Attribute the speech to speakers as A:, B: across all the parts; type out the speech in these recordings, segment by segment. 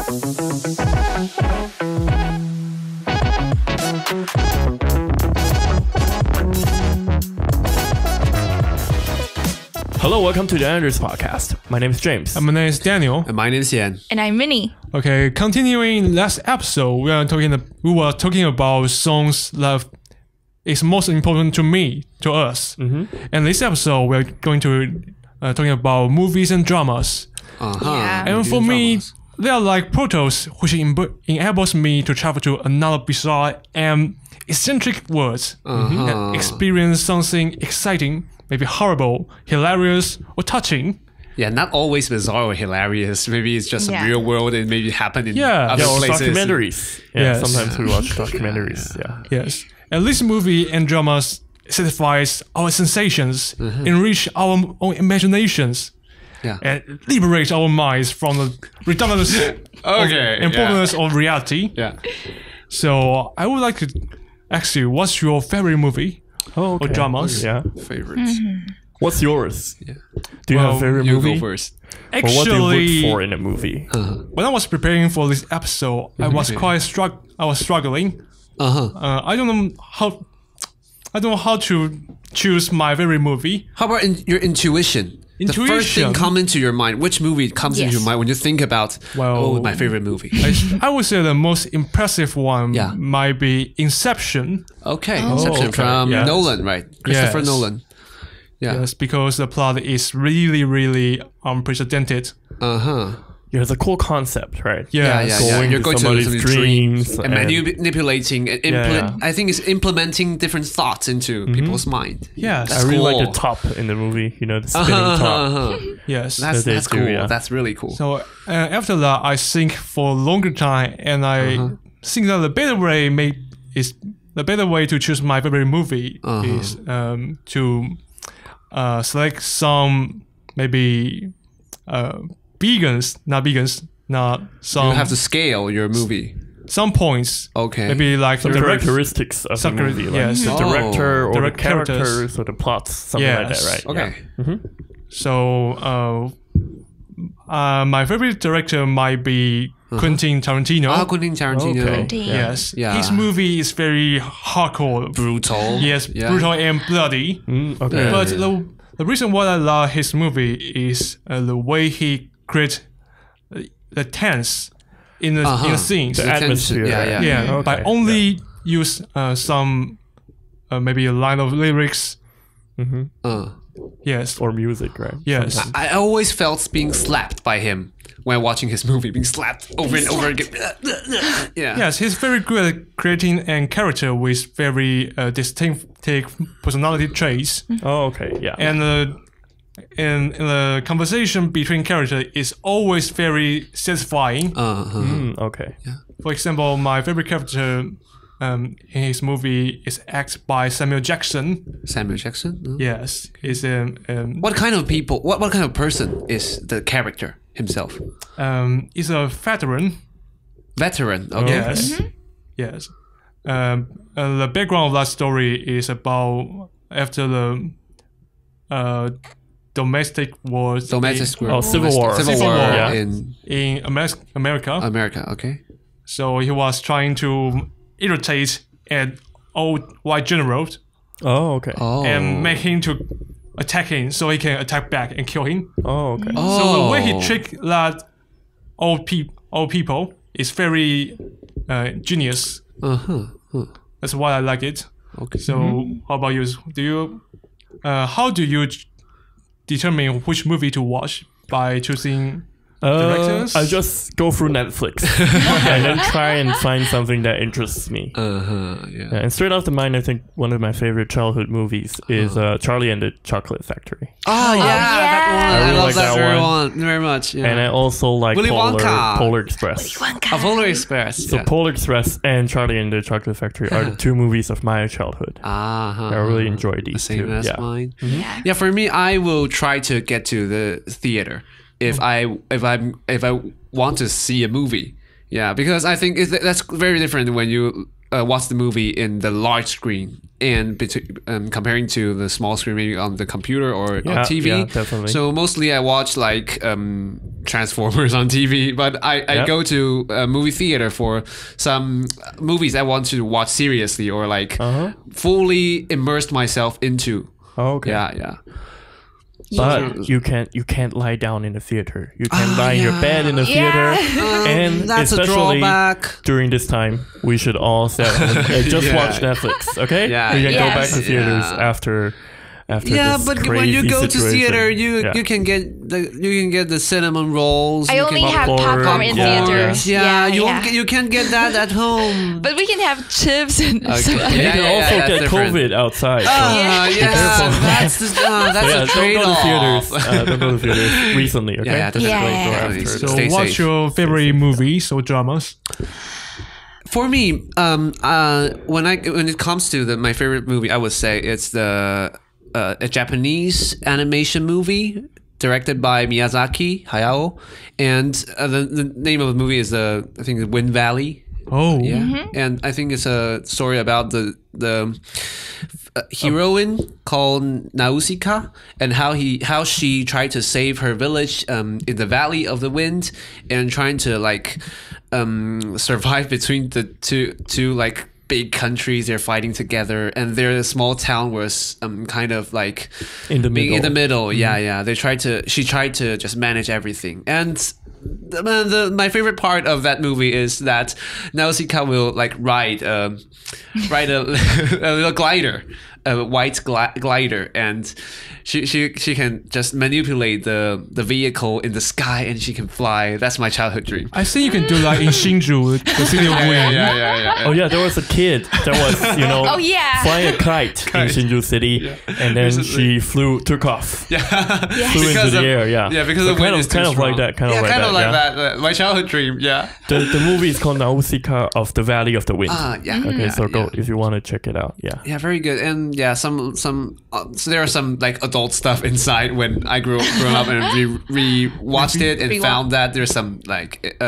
A: Hello, welcome to the Anders podcast. My name is James.
B: My name is Daniel.
C: And my name is Yen.
D: And I'm Minnie.
B: Okay, continuing last episode, we were talking about songs that is most important to me, to us. And this episode, we're going to talking about movies and dramas.
D: Yeah.
B: And for me, they are like portals which enables me to travel to another bizarre and eccentric world and experience something exciting, maybe horrible, hilarious, or touching.
C: Yeah, not always bizarre or hilarious. Maybe it's just a real world and maybe happened in other
A: or
C: places.
A: Documentaries. Yeah, sometimes we watch documentaries. Yeah.
B: Yes. And this movie and dramas satisfies our sensations, enrich our own imaginations, and liberate our minds from the redundancy and boredom of reality.
C: Yeah.
B: So I would like to ask you, what's your favorite movie or dramas?
A: Yeah.
C: Favorites.
A: What's yours?
C: Yeah.
A: Do you have a favorite movie?
C: You go first.
B: Actually,
A: or what do you look for in a movie?
B: when I was preparing for this episode, I was struggling. I don't know how to choose my favorite movie.
C: How about your intuition? The first thing come into your mind. Which movie comes into your mind when you think about, my favorite movie?
B: I would say the most impressive one might be Inception.
C: Okay, Inception from Nolan, right? Christopher Nolan. Yeah.
B: Yes, because the plot is really, really unprecedented.
A: Yeah, it's a cool concept, right?
B: Yes.
C: You're going to
A: somebody's dreams
C: and manipulating. I think it's implementing different thoughts into people's mind.
B: Yes.
A: I really like the top in the movie, the spinning top.
B: Yes.
C: That's cool. That's really cool.
B: So after that, I think for a longer time, and I think that the better way to choose my favorite movie is to select some maybe not some.
C: You have to scale your movie.
B: Some points.
C: Okay.
B: Maybe like
A: some characteristics of the movie, like the director or the characters or the plots, something like that, right?
C: Okay.
A: Yeah.
B: So my favorite director might be Quentin Tarantino.
C: Quentin Tarantino.
D: Okay.
B: Yes. His movie is very hardcore.
C: Brutal.
B: Yes, brutal and bloody.
A: Okay.
B: But the reason why I love his movie is the way he creates the tense in the scenes.
A: The atmosphere.
B: By only use some maybe a line of lyrics. Yes.
A: Or music, right?
B: Yes.
C: I always felt being slapped by him when watching his movie, being slapped over and over again.
B: Yes, he's very good at creating a character with very distinctive personality traits.
A: Oh, okay, yeah.
B: And the conversation between characters is always very satisfying.
A: Okay. Yeah.
B: For example, my favorite character in his movie is acted by Samuel Jackson.
C: Samuel Jackson?
B: Yes. He's
C: what kind of people, what kind of person is the character himself?
B: He's a veteran.
C: Veteran, okay.
B: Yes. Yes. The background of that story is about after the domestic wars.
A: Civil War.
C: Civil War
B: in America.
C: America, okay.
B: So he was trying to irritate an old white general.
A: Oh, okay.
B: And make him to attack him so he can attack back and kill him.
A: Oh, okay.
B: So the way he tricked that old people is very genius. That's why I like it.
C: Okay.
B: So how about you? How do you determine which movie to watch by choosing directors?
A: I just go through Netflix and then try and find something that interests me. And straight off the mind, I think one of my favorite childhood movies is Charlie and the Chocolate Factory.
C: That one. I love that one very much. Yeah.
A: And I also like Polar Express.
C: Polar Express.
A: So Polar Express and Charlie and the Chocolate Factory are the two movies of my childhood. I really enjoy these
C: same
A: two.
C: As mine. Yeah, for me, I will try to get to the theater if I want to see a movie. Yeah, because I think that's very different when you watch the movie in the large screen and comparing to the small screen maybe on the computer or on TV.
A: Yeah, definitely.
C: So mostly I watch like Transformers on TV, but I go to a movie theater for some movies I want to watch seriously or like fully immerse myself into.
A: Oh, okay.
C: Yeah.
A: But you can't lie down in the theater. You can lie in your bed in the theater, and
C: that's
A: especially
C: a drawback.
A: during this time, we should all sit home and just watch Netflix. Okay, we can go back to theaters after.
C: Yeah,
A: this
C: but
A: crazy
C: when you go to
A: situation.
C: theater, you can get the cinnamon rolls.
D: I only have popcorn in theaters.
C: You can't get that at home.
D: But we can have chips and stuff.
A: You can also get COVID outside.
C: That's a trade-off.
A: Don't go to theaters recently. Okay.
C: Yeah.
B: So, what's your favorite movies or dramas?
C: For me, when it comes to my favorite movie, I would say it's a Japanese animation movie directed by Miyazaki Hayao, and the name of the movie is I think Wind Valley.
B: Oh,
C: yeah, and I think it's a story about the heroine called Nausicaa and how she tried to save her village in the Valley of the Wind and trying to like survive between the two like big countries. They're fighting together, and their small town was kind of like
A: in the
C: being
A: middle.
C: in the middle. Yeah. She tried to just manage everything. And my favorite part of that movie is that Nausicaa will like ride a little glider, a white glider, and she can just manipulate the vehicle in the sky, and she can fly. That's my childhood dream.
B: I think you can do that in Shinju, the city of wind.
C: Yeah.
A: Oh yeah, there was a kid that was flying a kite in Shinju City, and then she took off.
C: Yeah,
A: flew into the air.
C: Yeah, because the wind is too strong.
A: Like that. Kind of like
C: that. My childhood dream. Yeah.
A: The movie is called Nausicaa of the Valley of the Wind.
C: Yeah.
A: Okay, so go if you want to check it out. Yeah.
C: Yeah, very good. And yeah, so there are some like adult stuff inside when I grew up and re-watched it and found that there's some like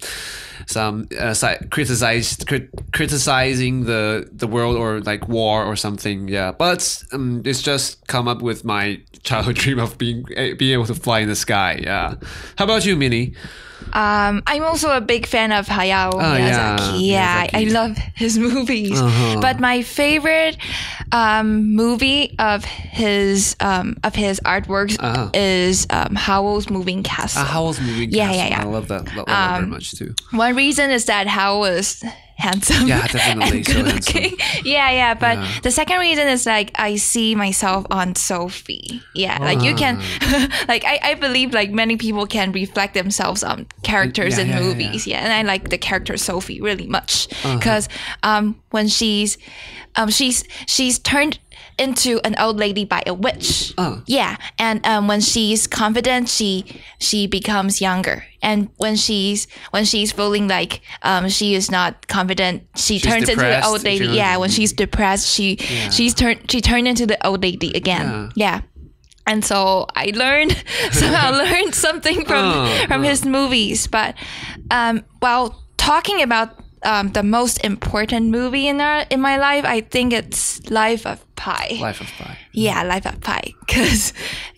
C: criticizing the world or like war or something. Yeah, but it's just come up with my childhood dream of being able to fly in the sky. Yeah. How about you, Minnie?
D: I'm also a big fan of Hayao Miyazaki. Yeah, I love his movies. But my favorite movie of his artworks is Howl's Moving Castle.
C: Howl's Moving Castle.
D: Yeah.
C: I love that one very much too.
D: One reason is that Howl is handsome.
C: Yeah, definitely.
D: And good looking. Yeah. But the second reason is like I see myself on Sophie. Yeah, like you can, like I believe like many people can reflect themselves on characters in movies. Yeah, and I like the character Sophie really much because when she's turned into an old lady by a witch. Yeah, and when she's confident, she becomes younger. And when she's feeling like she is not confident, she turns into the old lady. Yeah, when she's depressed, she turned into the old lady again. Yeah. And so I learned something from his movies. But while talking about the most important movie in my life, I think it's Life of Pi.
C: Life of Pi.
D: Yeah, Life of Pi. Because,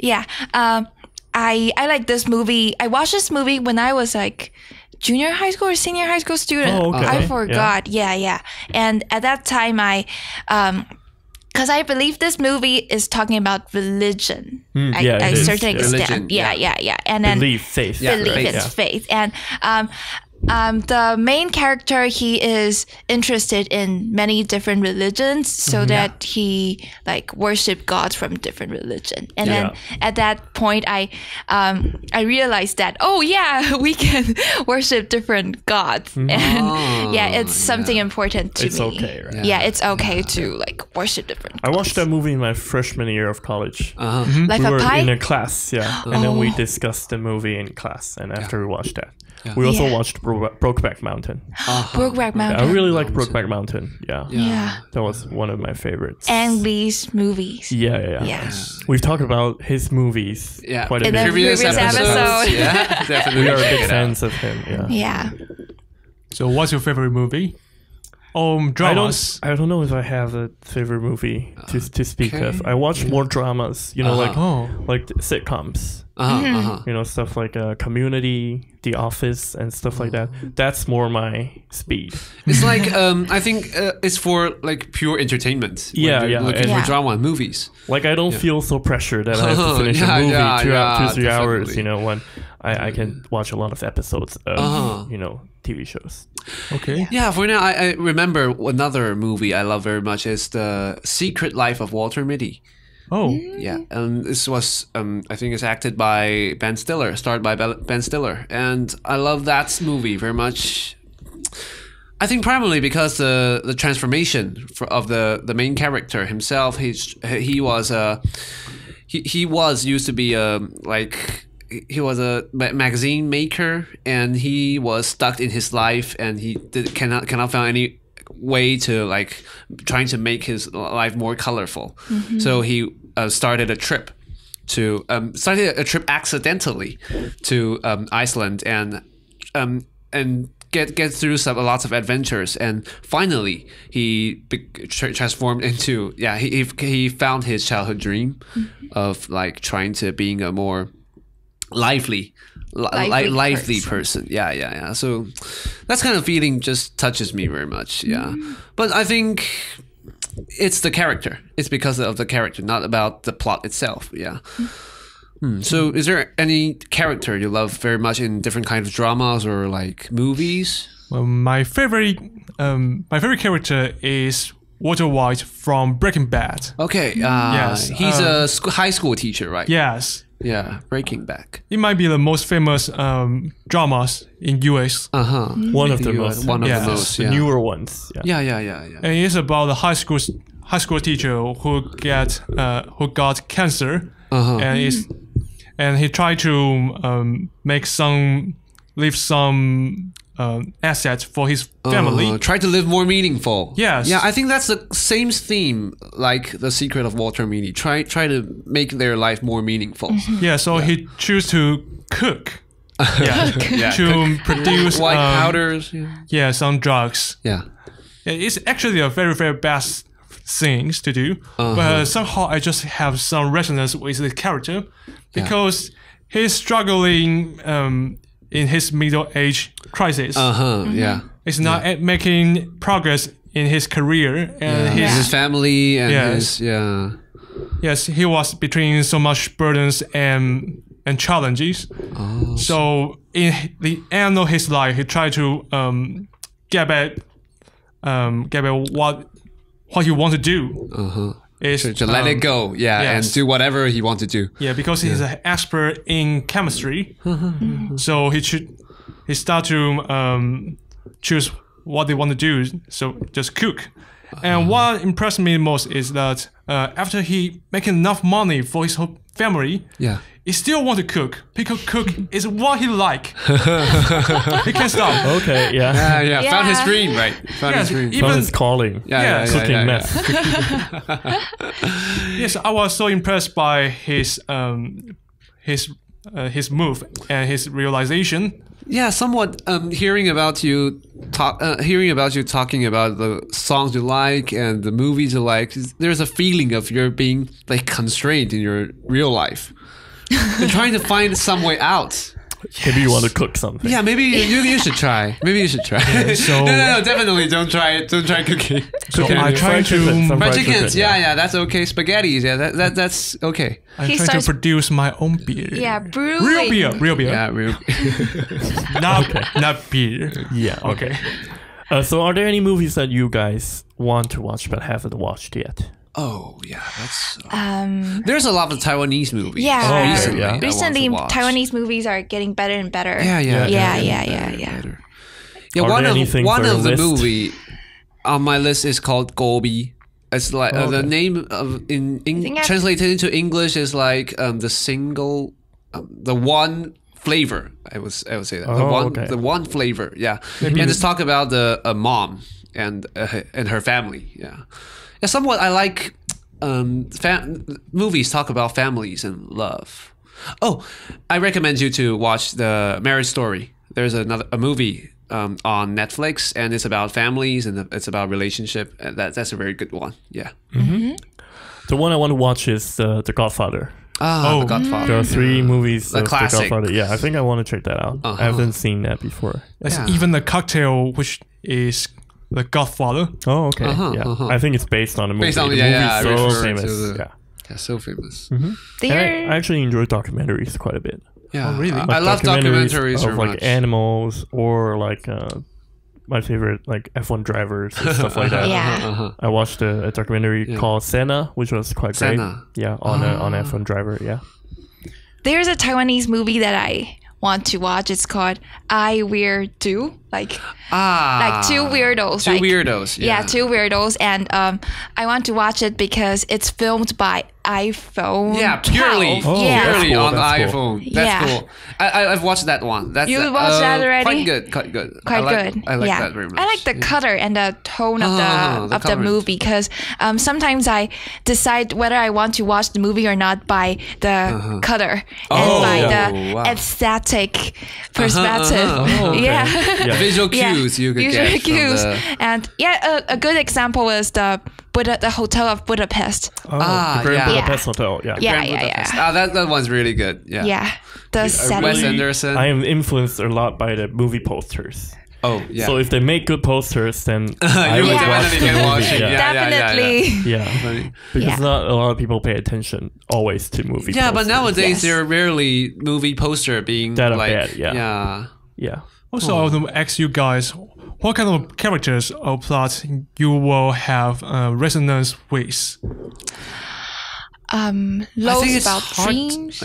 D: I like this movie. I watched this movie when I was like junior high school or senior high school student.
A: Oh, okay.
D: I forgot. Yeah. And at that time, because I believe this movie is talking about religion. A certain extent. Yeah. And then
A: faith.
D: Faith. And the main character, he is interested in many different religions, so that he like worship gods from different religion. And then at that point, I realized that we can worship different gods, and it's something important to me.
A: It's okay, right?
D: Yeah, it's okay to like worship different gods.
A: I watched that movie in my freshman year of college.
D: Life
A: we
D: of
A: were
D: Pi?
A: in a class, and then we discussed the movie in class. And after we watched that, we also watched Brokeback Mountain.
D: Brokeback Mountain.
A: I really like Brokeback Mountain. Yeah. That was one of my favorites.
D: Ang Lee's movies.
A: Yeah. We've talked about his movies quite a
D: in
A: bit.
D: the previous episode.
C: Yeah, definitely.
A: We are big fans of him. Yeah.
D: Yeah.
B: So what's your favorite movie? dramas.
A: I don't know if I have a favorite movie to speak of. I watch more dramas, like sitcoms. Stuff like Community, The Office, and stuff like that. That's more my speed.
C: It's like I think it's for like pure entertainment. Looking for drama and movies.
A: Like I don't feel so pressured that I have to finish a movie 2-3 hours. When I can watch a lot of episodes of TV shows.
B: Okay.
C: Yeah, for now I remember another movie I love very much is The Secret Life of Walter Mitty.
B: Oh.
C: Yeah, and this was I think it's acted by Ben Stiller, starred by Ben Stiller, and I love that movie very much. I think primarily because the transformation of the main character himself. He was used to be he was a magazine maker, and he was stuck in his life, and he cannot find any way to like trying to make his life more colorful. So he started a trip accidentally to Iceland and get through lots of adventures, and finally he transformed into he found his childhood dream of like trying to being a more lively person. Yeah. So that's kind of feeling just touches me very much. Yeah. But I think it's the character. It's because of the character, not about the plot itself. Yeah. So is there any character you love very much in different kinds of dramas or like movies?
B: Well, my favorite character is Walter White from Breaking Bad.
C: Okay.
B: Yes.
C: He's a high school teacher, right?
B: Yes.
C: Yeah, Breaking Bad.
B: It might be the most famous dramas in US.
A: One of the most.
C: The
A: newer ones.
C: Yeah.
B: And it's about the high school teacher who got cancer, and he tried to leave some assets for his family.
C: Try to live more meaningful.
B: Yes.
C: Yeah, I think that's the same theme like The Secret of Walter Mitty. Try to make their life more meaningful.
B: So he chose to cook. To produce
C: white powders.
B: Some drugs.
C: Yeah.
B: It's actually a very, very bad thing to do. But somehow I just have some resonance with the character because he's struggling in his middle age crisis. He's not making progress in his career and
C: his family and his
B: Yes, he was between so much burdens and challenges. So in the end of his life, he tried to get back what he want to do. Is
C: to let it go, and do whatever he wants to do.
B: Yeah, because he's an expert in chemistry, so he start to choose what they want to do. So just cook. And what impressed me most is that after he making enough money for his whole family, he still want to cook because cook is what he like. He can't stop.
A: Okay,
C: Found his dream, right? Found
A: his calling. Cooking meth.
B: Yes, I was so impressed by his move and his realization.
C: Yeah, somewhat hearing about you talking about the songs you like and the movies you like. There's a feeling of you're being like constrained in your real life. You're trying to find some way out.
A: Maybe you want to cook something.
C: Yeah, maybe you should try. Maybe you should try. No, definitely don't try it. Don't try cooking.
B: I try to
C: fried chickens. Yeah, that's okay. Spaghettis. Yeah, that's okay.
B: I try to produce my own beer.
D: Yeah, brewing.
B: Real beer.
C: Yeah, real.
B: Not beer.
A: Yeah.
B: Okay.
A: So, are there any movies that you guys want to watch but haven't watched yet?
C: Oh yeah, that's. There's a lot of Taiwanese movies.
D: Yeah,
C: recently
D: Taiwanese movies are getting better and better.
C: Yeah. One of the movie on my list is called Gobi. It's like the name of translated into English is like the one flavor. I would say that the one flavor. Yeah, and just talk about the mom and her family. Yeah. Yeah, somewhat I like movies talk about families and love. Oh, I recommend you to watch the Marriage Story. There's a movie on Netflix, and it's about families and it's about relationship. And that's a very good one. Yeah.
A: The one I want to watch is The Godfather.
C: The Godfather.
A: There are 3 movies
C: The
A: of
C: classic.
A: The Godfather. Yeah, I think I want to check that out. I haven't seen that before.
B: There's even a cocktail which is The Godfather.
A: Oh, okay. I think it's based on a movie.
C: Based on
A: the movie's so famous.
C: Yeah, so famous.
A: And I actually enjoy documentaries quite a bit.
C: Yeah,
B: really?
A: Like
C: I love documentaries
A: of
C: very
A: like
C: much.
A: animals or like my favorite like F1 drivers and stuff like that.
D: Yeah.
A: I watched a documentary called Senna, which was quite
C: Senna.
A: great. Yeah, on an F1 driver. Yeah.
D: There's a Taiwanese movie that I want to watch. It's called I Weird Do. Like two weirdos.
C: Two weirdos.
D: Yeah, 2 weirdos. And I want to watch it because it's filmed by iPhone.
C: Yeah, purely,
D: 12.
A: Oh,
D: yeah.
A: that's
C: purely
A: cool,
C: on the
A: that's cool.
C: iPhone. That's
D: Yeah.
C: cool. I've watched that one. That's
D: You watched that already?
C: Quite good. Quite good.
D: Quite good.
C: I like
D: yeah.
C: that very much.
D: I like the color and the tone of the
C: color.
D: movie because sometimes I decide whether I want to watch the movie or not by the color and by the aesthetic perspective.
A: okay.
D: Yeah.
C: Visual cues you could
D: Visual
C: get.
D: cues.
C: From
D: And a good example is the Hotel of Budapest.
A: Oh, the Grand
C: yeah.
A: Budapest Hotel. Yeah.
D: Yeah,
C: Grand
D: yeah,
C: Budapest.
D: yeah.
C: That one's really good. Yeah.
D: Yeah. The setting.
C: Wes Anderson.
A: I am influenced a lot by the movie posters.
C: Oh, yeah.
A: So if they make good posters, then I
C: you
A: would
C: would
A: watch the
C: definitely
A: movie.
C: watch it.
A: Yeah.
D: Definitely.
A: Yeah. Because
D: Yeah.
A: not a lot of people pay attention always to movie
C: Yeah,
A: posters.
C: but nowadays
D: Yes.
C: there are rarely movie poster being
A: That are
C: like
A: bad, yeah.
C: yeah.
A: Yeah.
B: Also, I want to ask you guys, what kind of characters or plots you will have resonance with?
C: I
D: Loads
C: think it's
D: about
C: hard.
D: dreams.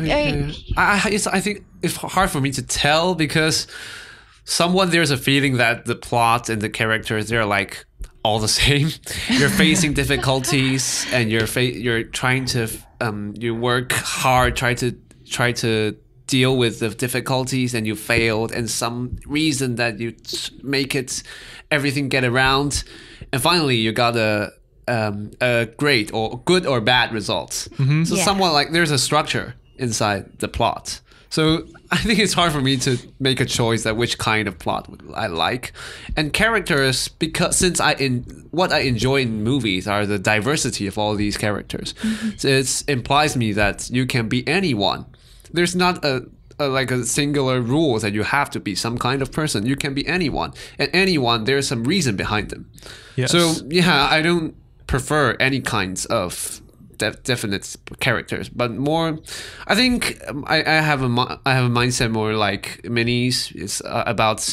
C: I think it's hard for me to tell because there's a feeling that the plot and the characters they're like all the same. You're facing difficulties and you're trying to you work hard, try to deal with the difficulties and you failed and some reason that you make it everything get around and finally you got a great or good or bad results. So
D: Yeah.
C: somewhat like there's a structure inside the plot. So I think it's hard for me to make a choice that which kind of plot I like. And characters, because since what I enjoy in movies are the diversity of all these characters. So it implies me that you can be anyone. There's not a singular rule that you have to be some kind of person. You can be anyone. And anyone, there's some reason behind them.
B: Yes.
C: So yeah, I don't prefer any kinds of definite characters, but more. I think I have a mindset more like Minnie's. It's about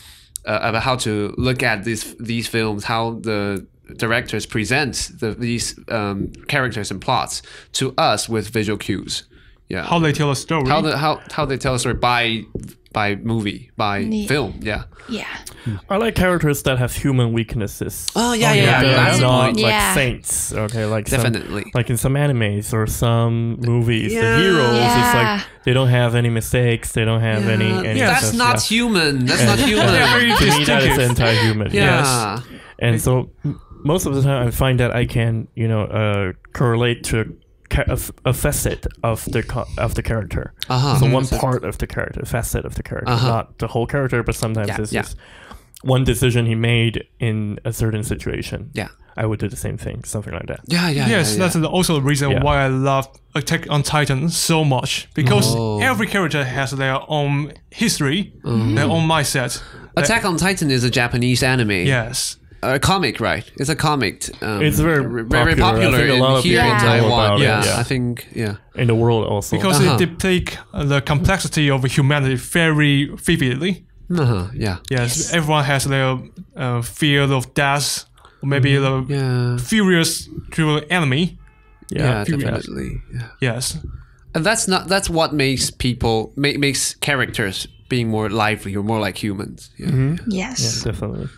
C: how to look at these films, how the directors present these characters and plots to us with visual cues. Yeah,
B: How they tell a story.
C: how they tell a story by movie, by film. Yeah.
D: Yeah.
A: I like characters that have human weaknesses.
C: Oh
A: That
C: That's
A: are
C: the
A: not
C: point.
A: like
D: Yeah.
A: saints. Okay, like
C: Definitely.
A: like in some animes or some movies,
C: Yeah.
A: the heroes
D: Yeah.
A: it's like they don't have any mistakes. They don't have any.
C: That's
A: stuff,
C: not human. That's not human.
B: very
A: To me, that is
B: distinctive.
A: anti-human.
C: Yeah.
A: And so most of the time I find that I can, correlate to a facet of the character. So one part of the character, facet of the character, not the whole character, but sometimes it's just one decision he made in a certain situation.
C: Yeah.
A: I would do the same thing, something like that.
C: Yeah.
B: Yes, that's also the reason
A: Yeah.
B: why I love Attack on Titan so much. Because every character has their own history, their own mindset.
C: Attack on Titan is a Japanese anime.
B: Yes.
C: A comic, right? It's a comic.
A: It's very
C: very
A: popular. I think a lot of
C: here
A: people
C: in
A: know
C: Taiwan.
A: about it,
C: Yeah,
A: yeah.
C: I think. Yeah.
A: In the world also.
B: Because it depicts the complexity of humanity very vividly.
C: Yeah.
B: Yes, everyone has their fear of death, or maybe the
C: Yeah.
B: furious to the enemy.
C: Yeah,
B: furious.
C: definitely. Yeah.
B: Yes.
C: And that's what makes people makes characters being more lively or more like humans. Yeah.
D: Yes.
A: Yeah, definitely.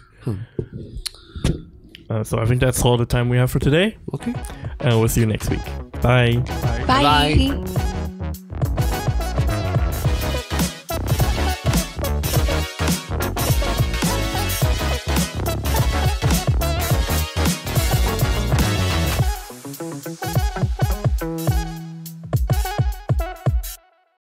A: So I think that's all the time we have for today.
C: Okay.
A: And we'll see you next week. Bye.
D: Bye.
C: Bye.